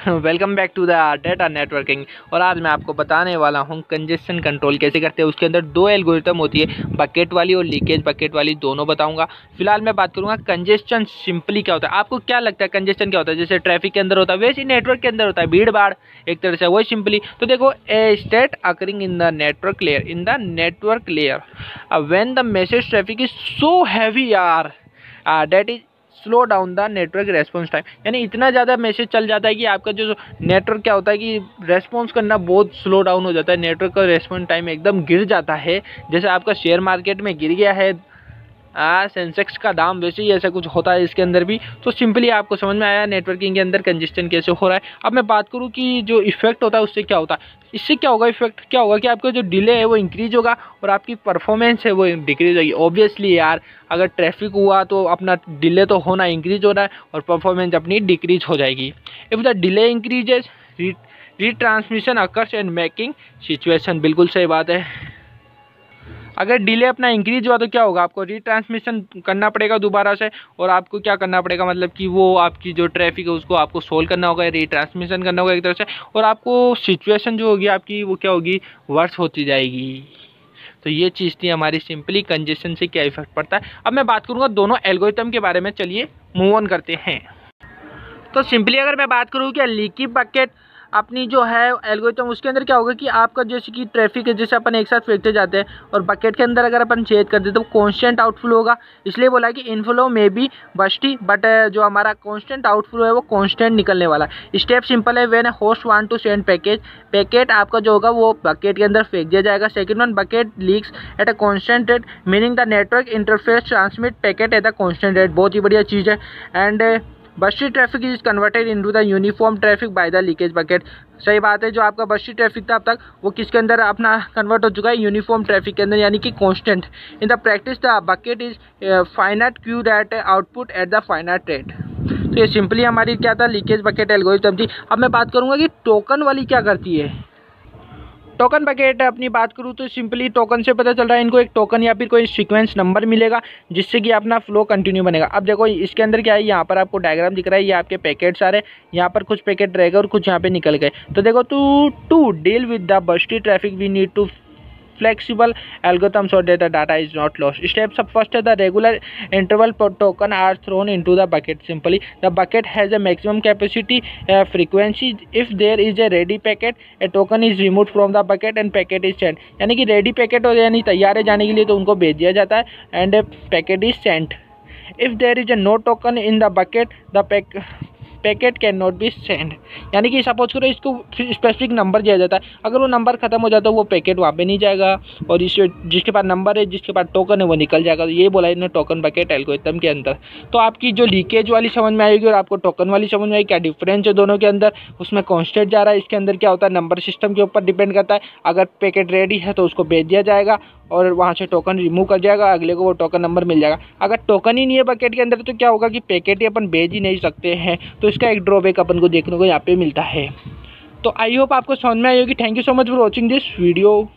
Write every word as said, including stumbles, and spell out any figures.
Welcome back to the data networking. और आज मैं आपको बताने वाला हूं कंजेशन कंट्रोल कैसे करते हैं। उसके अंदर दो एल्गोरिथम होती है, बकेट वाली और लीकेज बकेट वाली, दोनों बताऊंगा। फिलहाल मैं बात करूंगा कंजेशन सिंपली क्या होता है। आपको क्या लगता है कंजेशन क्या होता है? जैसे ट्रैफिक के अंदर होता है वैसे ही नेटवर्क के अंदर होता है, भीड़ भाड़ एक तरह से, वही सिंपली। तो देखो, a state occurring in the network layer in the network layer when the message traffic is so heavy are that is slow down the network response time. यानी इतना ज़्यादा मैसेज चल जाता है कि आपका जो नेटवर्क क्या होता है कि रेस्पॉन्स करना बहुत स्लो डाउन हो जाता है, नेटवर्क का रेस्पॉन्स टाइम एकदम गिर जाता है। जैसे आपका शेयर मार्केट में गिर गया है आ, सेंसेक्स का दाम, वैसे ही ऐसा कुछ होता है इसके अंदर भी। तो सिंपली आपको समझ में आया नेटवर्किंग के अंदर कंजेस्शन कैसे हो रहा है। अब मैं बात करूँ कि जो इफेक्ट होता है उससे क्या होता है। इससे क्या होगा, इफेक्ट क्या होगा कि आपका जो डिले है वो इंक्रीज होगा और आपकी परफॉर्मेंस है वो डिक्रीज होगी। ऑब्वियसली यार, अगर ट्रैफिक हुआ तो अपना डिले तो होना, इंक्रीज हो रहा है और परफॉर्मेंस अपनी डिक्रीज हो जाएगी। If the delay increases retransmission occurs and making situation, बिल्कुल सही बात है। अगर डिले अपना इंक्रीज हुआ तो क्या होगा, आपको रीट्रांसमिशन करना पड़ेगा दोबारा से, और आपको क्या करना पड़ेगा, मतलब कि वो आपकी जो ट्रैफिक है उसको आपको सोल्व करना होगा, रीट्रांसमिशन करना होगा एक तरह से, और आपको सिचुएशन जो होगी आपकी वो क्या होगी, वर्स होती जाएगी। तो ये चीज़ थी हमारी सिंपली कंजेशन से क्या इफेक्ट पड़ता है। अब मैं बात करूँगा दोनों एल्गोरिथम के बारे में। चलिए मूव ऑन करते हैं। तो सिंपली अगर मैं बात करूँ कि लीकी बकेट अपनी जो है एल्गोरिथम, उसके अंदर क्या होगा कि आपका जैसे कि ट्रैफिक है, जैसे अपन एक साथ फेंकते जाते हैं और बकेट के अंदर अगर अपन छेद कर दें तो कांस्टेंट आउटफ्लो होगा। इसलिए बोला कि इनफ्लो में बी बस्टी, बट जो हमारा कांस्टेंट आउटफ्लो है वो कांस्टेंट निकलने वाला। स्टेप सिंपल है, when a host want to send package, packet आपका जो होगा वो बकेट के अंदर फेंक दिया जाएगा। Second one, bucket leaks at a constant rate, meaning the network interface transmit packet at a constant rate. बहुत ही बढ़िया चीज़ है। And bursty traffic is converted into the uniform traffic by the leakage bucket. सही बात है, जो आपका बस्टी ट्रैफिक था अब तक वो किसके अंदर अपना कन्वर्ट हो चुका है, यूनिफॉर्म ट्रैफिक के अंदर, यानी कि constant. In the practice the bucket is finite queue that output at the finite rate. तो ये सिंपली हमारी क्या था, लीकेज बकेट एल्गोरिथम थी। अब मैं बात करूंगा कि टोकन वाली क्या करती है। टोकन बकेट अपनी बात करूँ तो सिंपली टोकन से पता चल रहा है इनको एक टोकन या फिर कोई सीक्वेंस नंबर मिलेगा जिससे कि अपना फ्लो कंटिन्यू बनेगा। अब देखो इसके अंदर क्या है, यहाँ पर आपको डायग्राम दिख रहा है, ये आपके पैकेट्स आ रहे हैं, यहाँ पर कुछ पैकेट रहेगा और कुछ यहाँ पे निकल गए। तो देखो, to to deal with the bursty traffic we need to flexible algorithm so that the data is not lost. Steps up, first the regular interval token are thrown into the bucket. Simply the bucket has a maximum capacity uh, frequency. If there is a ready packet, a token is removed from the bucket and packet is sent. यानी कि ready packet हो यानी तैयार है जाने के लिए तो उनको भेज दिया जाता है and packet is sent. If there is a no token in the bucket, the pack packet can not be send. यानी कि सपोज करो इसको स्पेसिफिक नंबर दिया जाता है, अगर वो नंबर खत्म हो जाता है वो पैकेट वहाँ पे नहीं जाएगा और इस जिसके पास नंबर है, जिसके पास टोकन है वो निकल जाएगा। तो ये बोला इन्होंने टोकन बकेट एल्गोरिथम के अंदर। तो आपकी जो लीकेज वाली समझ में आएगी और आपको टोकन वाली समझ में आएगी, क्या डिफरेंस है दोनों के अंदर। उसमें कॉन्स्टेंट जा रहा है, इसके अंदर क्या होता है, नंबर सिस्टम के ऊपर डिपेंड करता है। अगर पैकेट रेडी है तो उसको भेज दिया जाएगा और वहाँ से टोकन रिमूव कर जाएगा, अगले को वो टोकन नंबर मिल जाएगा। अगर टोकन ही नहीं है बकेट के अंदर तो क्या होगा कि पैकेट ही अपन भेज ही नहीं सकते हैं। तो इसका एक ड्रॉबैक अपन को देखने को यहाँ पे मिलता है। तो आई होप आपको समझ में आई होगी। Thank you so much for watching this video.